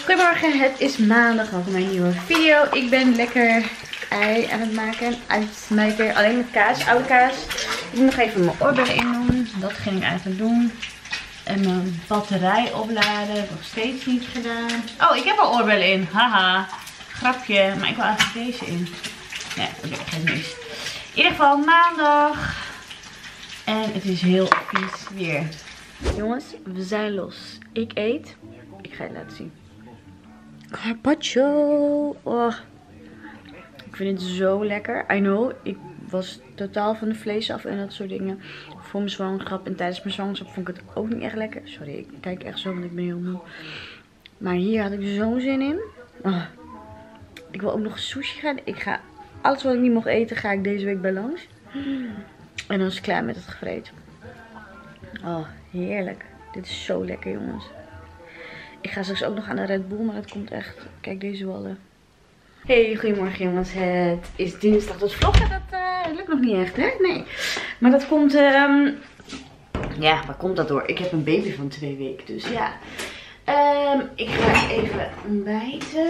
Goedemorgen, het is maandag, welkom bij een nieuwe video. Ik ben lekker ei aan het maken, uitsmijter, alleen met kaas, oude kaas. Ik moet nog even mijn oorbellen in doen, dat ging ik eigenlijk doen. En mijn batterij opladen, heb ik nog steeds niet gedaan. Oh, ik heb al oorbellen in, haha, grapje, maar ik wil eigenlijk deze in. Nee, oké, geen mis. In ieder geval maandag. En het is heel vies weer. Jongens, we zijn los. Ik eet. Ik ga je laten zien. Carpaccio. Oh. Ik vind het zo lekker. I know, ik was totaal van de vlees af en dat soort dingen. Voor mijn zwangerschap en tijdens mijn zwangerschap vond ik het ook niet echt lekker. Sorry, ik kijk echt zo, want ik ben heel moe. Maar hier had ik zo'n zin in. Oh. Ik wil ook nog sushi gaan. Ik ga alles wat ik niet mocht eten, ga ik deze week bij langs. En dan is het klaar met het gevreten. Oh, heerlijk. Dit is zo lekker, jongens. Ik ga straks ook nog aan de Red Bull, maar dat komt echt. Kijk deze wallen. Hey, goedemorgen jongens. Het is dinsdag, dus vloggen dat lukt nog niet echt, hè? Nee. Maar dat komt, ja, waar komt dat door? Ik heb een baby van 2 weken, dus ja. Ik ga even ontbijten.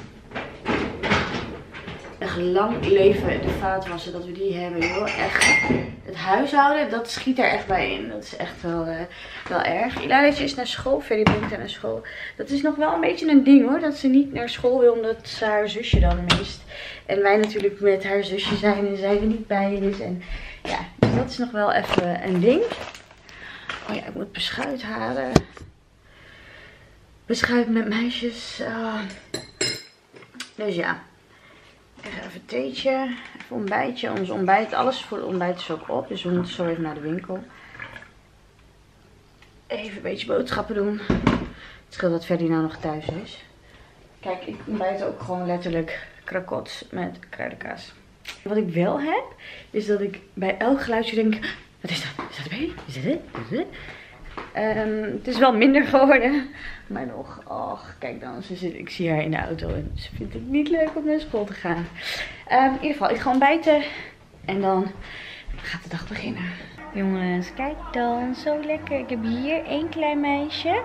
Echt lang leven de vaatwassen dat we die hebben, joh. Echt. Het huishouden, dat schiet er echt bij in. Dat is echt wel erg. Iladetje is naar school, Ferry brengt haar naar school. Dat is nog wel een beetje een ding, hoor. Dat ze niet naar school wil, omdat ze haar zusje dan mist. En wij natuurlijk met haar zusje zijn en zij er niet bij is. En ja, dus dat is nog wel even een ding. Oh ja, ik moet beschuit halen. Beschuit met meisjes. Dus ja. Even theetje, even ontbijtje. Ons ontbijt, alles voor het ontbijt is ook op. Dus we moeten zo even naar de winkel. Even een beetje boodschappen doen. Het scheelt dat Ferdy nou nog thuis is. Kijk, ik ontbijt ook gewoon letterlijk krakot met kruidenkaas. Wat ik wel heb, is dat ik bij elk geluidje denk... Wat is dat? Is dat erbij? Is dat het? Is dat het? Het is wel minder geworden. Maar nog, och, kijk dan, ik zie haar in de auto en ze vindt het niet leuk om naar school te gaan. In ieder geval, ik ga ontbijten en dan gaat de dag beginnen. Jongens, kijk dan, zo lekker. Ik heb hier 1 klein meisje.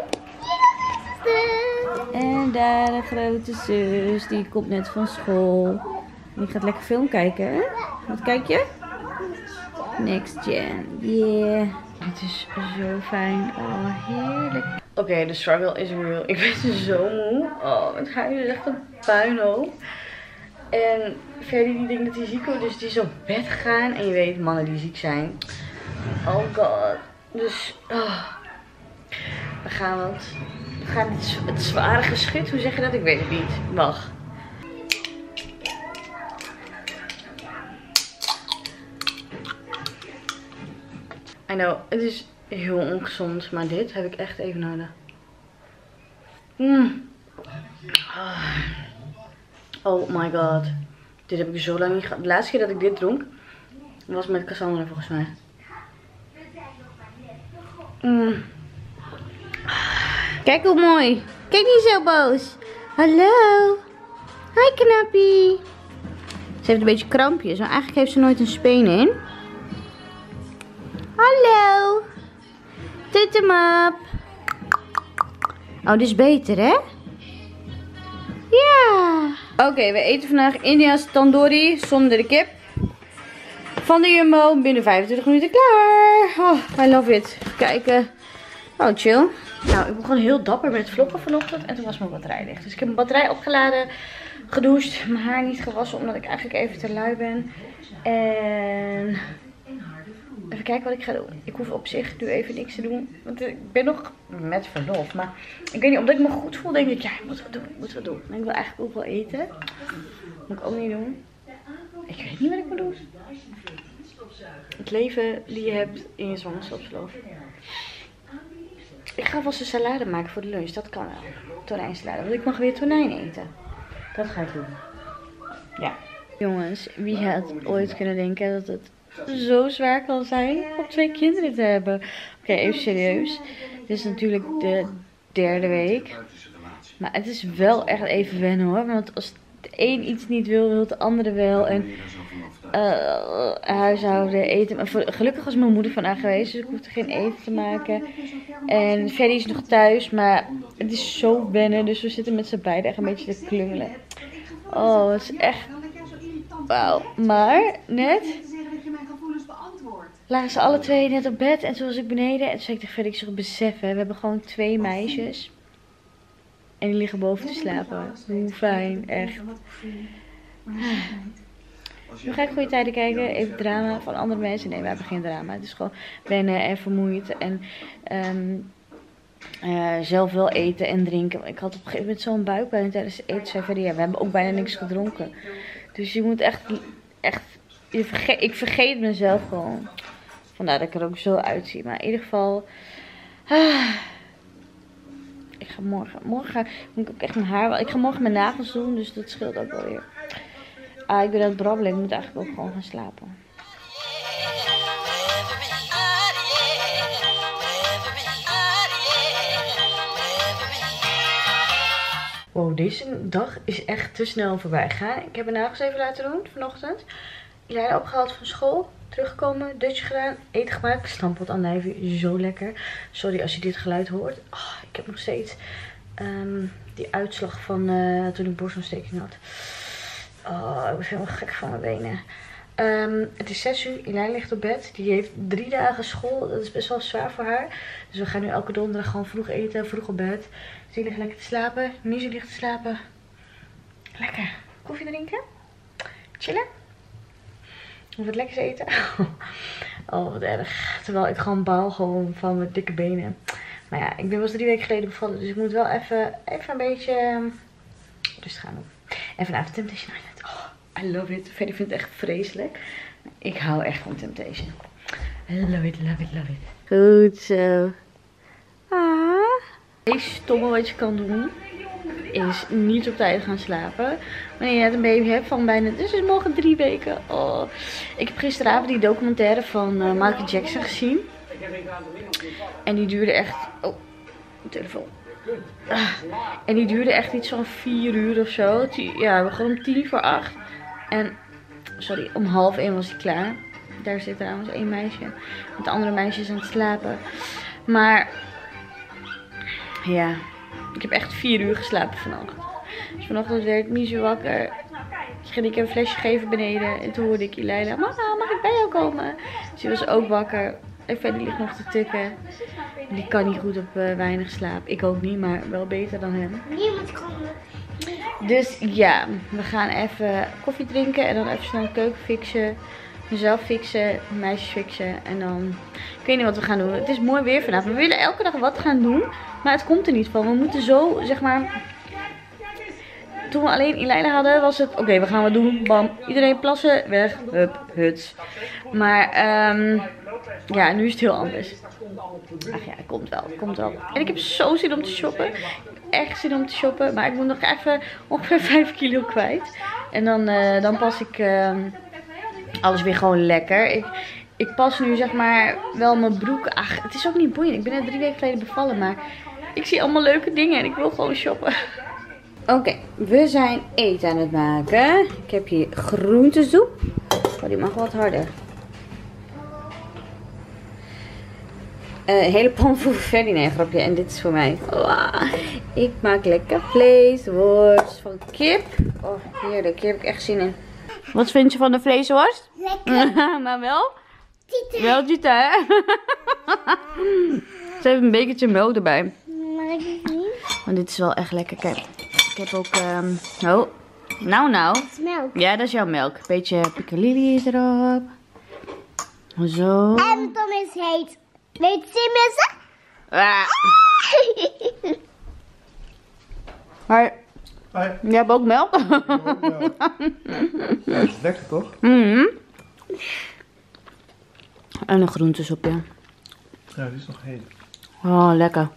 En daar een grote zus, die komt net van school. Die gaat lekker film kijken, hè? Wat kijk je? Next Gen, yeah. Het is zo fijn. Oh, heerlijk. Oké, de struggle is real. Ik ben zo moe. Oh, het gaat is echt een puinhoop. En Ferdy die denkt dat hij ziek wordt, dus die is op bed gegaan. En je weet, mannen die ziek zijn. Oh god. Dus, we gaan het zware geschut. Hoe zeg je dat? Ik weet het niet. Wacht. I know, het is heel ongezond, maar dit heb ik echt even nodig. Oh my god. Dit heb ik zo lang niet gehad. De laatste keer dat ik dit dronk, was met Cassandra volgens mij. Kijk hoe mooi. Kijk niet zo boos. Hallo. Hi knappie. Ze heeft een beetje krampjes, maar eigenlijk heeft ze nooit een speen in. Hallo. Tut hem op. Oh, dit is beter, hè? Ja. Oké, we eten vandaag India's tandoori zonder de kip. Van de Jumbo. Binnen 25 minuten klaar. Oh, I love it. Even kijken. Oh, chill. Nou, ik begon gewoon heel dapper met vloggen vanochtend. En toen was mijn batterij dicht. Dus ik heb mijn batterij opgeladen. Gedoucht. Mijn haar niet gewassen. Omdat ik eigenlijk even te lui ben. En... even kijken wat ik ga doen. Ik hoef op zich nu even niks te doen. Want ik ben nog met verlof. Maar ik weet niet, omdat ik me goed voel, denk ik, ja, moeten we doen. En ik wil eigenlijk ook wel eten. Moet ik ook niet doen. Ik weet niet wat ik moet doen. Het leven die je hebt in je zwangerschapsverlof. Ik ga vast een salade maken voor de lunch. Dat kan wel. Tonijnsalade. Want ik mag weer tonijn eten. Dat ga ik doen. Ja. Jongens, wie had ooit kunnen denken dat het zo zwaar kan zijn om 2 kinderen te hebben. Oké, even serieus. Dit is natuurlijk de 3e week. Maar het is wel echt even wennen, hoor. Want als de een iets niet wil, wil de andere wel. En huishouden, eten. Maar gelukkig was mijn moeder vandaag geweest, dus ik hoefde geen eten te maken. En Ferdy is nog thuis, maar het is zo wennen, dus we zitten met z'n beiden echt een beetje te klungelen. Oh, het is echt... Wauw. Maar net lagen ze alle twee net op bed en toen was ik beneden. En toen zei ik tegen Ferdy, ik zeg, beseffen, we hebben gewoon 2 meisjes. En die liggen boven te slapen. Hoe fijn, echt. Nu ga ik goede tijden kijken. Even drama van andere mensen. Nee, we hebben geen drama. Het is gewoon wennen en vermoeid. En zelf wel eten en drinken. Ik had op een gegeven moment zo'n buikpijn tijdens het eten. Zei Ferdy, ja, we hebben ook bijna niks gedronken. Dus je moet echt ik vergeet mezelf gewoon. Vandaar dat ik er ook zo uitzie. Maar in ieder geval... ik ga morgen moet ik ook echt mijn haar... Ik ga morgen mijn nagels doen, dus dat scheelt ook wel weer. Ik ben aan het brabbelen. Ik moet eigenlijk ook gewoon gaan slapen. Wow, deze dag is echt te snel voorbij gegaan. Ik heb mijn nagels even laten doen vanochtend. Ileana opgehaald van school. Teruggekomen, dutje gedaan, eten gemaakt. Stampot aan lijfje, zo lekker. Sorry als je dit geluid hoort. Oh, ik heb nog steeds die uitslag van toen ik borstontsteking had. Oh, ik ben helemaal gek van mijn benen. Het is 6 uur, Ileana ligt op bed. Die heeft 3 dagen school, dat is best wel zwaar voor haar. Dus we gaan nu elke donderdag gewoon vroeg eten, vroeg op bed. Dus die ligt lekker te slapen, Mizu ligt te slapen. Lekker. Koffie drinken? Chillen? Of wat lekkers eten. Oh, wat erg. Terwijl ik gewoon baal gewoon van mijn dikke benen. Maar ja, ik ben wel 3 weken geleden bevallen. Dus ik moet wel even een beetje rustig gaan doen. En vanavond Temptation Island. Oh, I love it. Ferdy vindt het echt vreselijk. Ik hou echt van Temptation. I love it, love it, love it. Goed zo. Het stomme wat je kan doen is niet op tijd gaan slapen. Wanneer je net een baby hebt van bijna... Dus het is morgen 3 weken. Oh. Ik heb gisteravond die documentaire van Michael Jackson gezien. En die duurde echt... Oh, mijn telefoon. En die duurde echt iets van 4 uur of zo. Ja, we begonnen om 7:50. En, sorry, om 12:30 was hij klaar. Daar zit trouwens 1 meisje. Met de andere meisjes aan het slapen. Maar, ja... Ik heb echt 4 uur geslapen vannacht. Dus vanochtend werd Mizu wakker. Ik heb een flesje geven beneden. En toen hoorde ik Ileana. Mama, mag ik bij jou komen? Dus die was ook wakker. En Ferdy ligt nog te tukken. Die kan niet goed op weinig slaap. Ik ook niet, maar wel beter dan hem. Niemand kan. Dus ja, we gaan even koffie drinken. En dan even snel de keuken fixen. Mezelf fixen, meisjes fixen. En dan, ik weet niet wat we gaan doen. Het is mooi weer vanavond. We willen elke dag wat gaan doen. Maar het komt er niet van. We moeten zo, zeg maar... Toen we alleen Ileana hadden, was het... Oké, we gaan wat doen. Bam. Iedereen plassen. Weg. Hup. Huts. Maar, ja, nu is het heel anders. Ach ja, het komt wel. Het komt wel. En ik heb zo zin om te shoppen. Ik heb echt zin om te shoppen. Maar ik moet nog even ongeveer 5 kilo kwijt. En dan pas ik alles weer gewoon lekker. Ik pas nu, zeg maar, wel mijn broek. Ach, het is ook niet boeiend. Ik ben net 3 weken geleden bevallen, maar... Ik zie allemaal leuke dingen en ik wil gewoon shoppen. Oké, we zijn eten aan het maken. Ik heb hier groentesoep. Oh, die mag wat harder. Hele pan voor Ferdy, nee, grapje. En dit is voor mij. Wow. Ik maak lekker vleesworst van kip. Oh, heerlijk. Hier heb ik echt zin in. Wat vind je van de vleesworst? Lekker. Maar wel? Tita. Wel tita, hè? Ze heeft een bekertje melk erbij. Maar dit is wel echt lekker. Kijk, ik heb ook... Oh, nou. Dat is melk. Ja, dat is jouw melk. Beetje piccalilli erop. Zo. En Tom is heet. Weet je missen? Maar... Jij hebt ook melk? Ja, dat is lekker toch? En een groentesoepje. Ja, die is nog heet. Oh, lekker.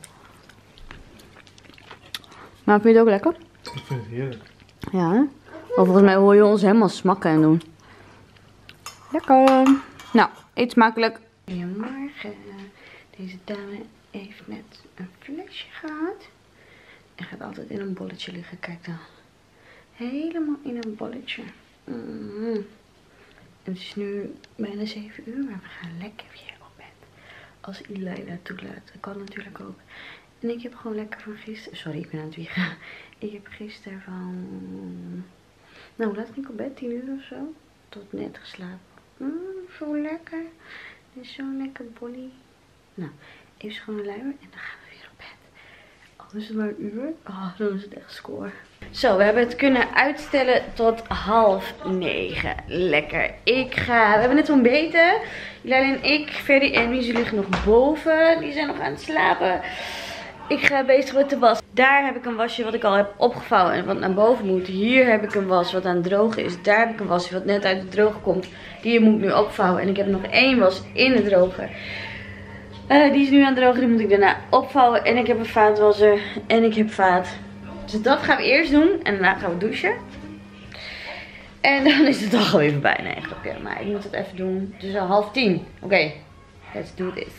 Maar vind je het ook lekker? Ik vind het heerlijk. Ja, hè? Oh, volgens mij hoor je ons helemaal smakken en doen. Lekker. Nou, eet smakelijk. Goedemorgen. Deze dame heeft net een flesje gehad. En gaat altijd in een bolletje liggen. Kijk dan. Helemaal in een bolletje. En het is nu bijna 7 uur, maar we gaan lekker weer op bed. Als Eli dat toelaat. Dat kan natuurlijk ook. En ik heb gewoon lekker van gisteren... Sorry, ik ben aan het wiegen. Ik heb gisteren van... Nou, hoe laat ging ik op bed? 10 uur of zo? Tot net geslapen. Zo lekker. Dit is zo'n lekker bolly. Nou, even schone luier en dan gaan we weer op bed. Al is het maar een uur. Oh, dan is het echt score. Zo, we hebben het kunnen uitstellen tot 8:30. Lekker. We hebben net ontbeten. Jullie en ik, Ferdy en Wies liggen nog boven. Die zijn nog aan het slapen. Ik ga bezig met de was. Daar heb ik een wasje wat ik al heb opgevouwen en wat naar boven moet. Hier heb ik een was wat aan het drogen is. Daar heb ik een wasje wat net uit de droger komt. Die moet ik nu opvouwen. En ik heb nog 1 was in de droger. Die is nu aan het drogen. Die moet ik daarna opvouwen. En ik heb een vaatwasser. En ik heb vaat. Dus dat gaan we eerst doen. En daarna gaan we douchen. En dan is de dag alweer voorbij. Nee, grapje. Maar ik moet het even doen. Het is al 9:30. Oké. Let's do this.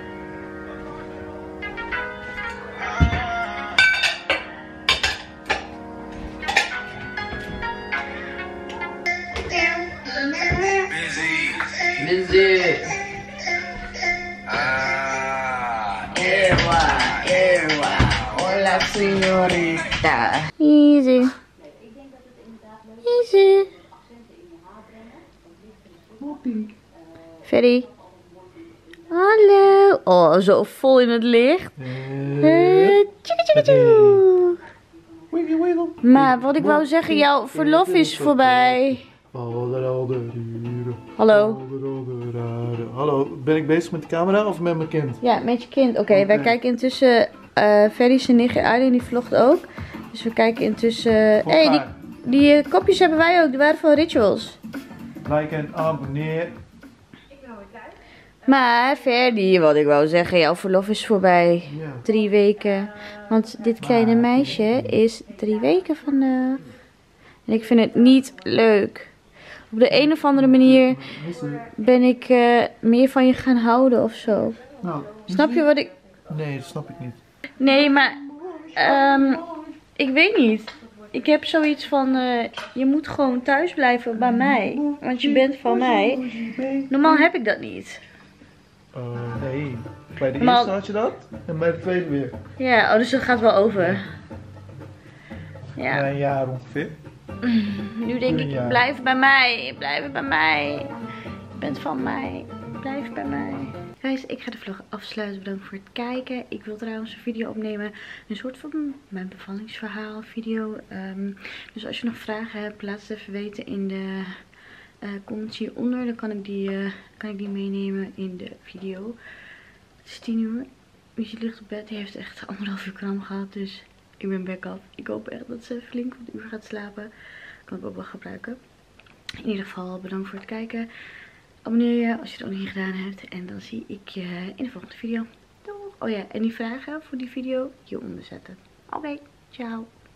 Busy. Ewa. Hola, señorita. Easy. Ferdy. Hallo. Oh, zo vol in het licht. Maar wat ik wou zeggen, jouw verlof is voorbij. Hallo. Hallo, ben ik bezig met de camera of met mijn kind? Ja, met je kind. Oké, wij kijken intussen. Ferdy, zijn nichtje Arjen, die vlogt ook. Dus we kijken intussen. Hé, die kopjes hebben wij ook. Die waren van Rituals. Like en abonneer. Maar Ferdy, wat ik wou zeggen, jouw verlof is voorbij. Ja. 3 weken. Want dit kleine meisje is 3 weken vandaag. En ik vind het niet leuk. Op de een of andere manier ben ik meer van je gaan houden of zo. Nou, Snap je wat ik... Nee, dat snap ik niet. Nee, maar... ik weet niet. Ik heb zoiets van... je moet gewoon thuis blijven bij mij. Want je bent van mij. Normaal heb ik dat niet. Nee. Bij de Maar- eerste had je dat en bij de tweede weer. Ja, oh, dus dat gaat wel over. Ja. Na een jaar ongeveer. Nu denk ik, Ja. blijf bij mij. Blijf bij mij. Je bent van mij. Blijf bij mij. Guys, ik ga de vlog afsluiten. Bedankt voor het kijken. Ik wil trouwens een video opnemen. Een soort van mijn bevallingsverhaal video. Dus als je nog vragen hebt, laat het even weten in de comments hieronder. Dan kan ik die meenemen in de video. Het is 10 uur. Miesje ligt op bed. Die heeft echt 1,5 uur kram gehad. Dus ik ben back up. Ik hoop echt dat ze flink wat uur gaat slapen. Kan ik ook wel gebruiken. In ieder geval bedankt voor het kijken. Abonneer je als je het nog niet gedaan hebt. En dan zie ik je in de volgende video. Doeg! Oh ja, en die vragen voor die video hieronder zetten. Oké, ciao.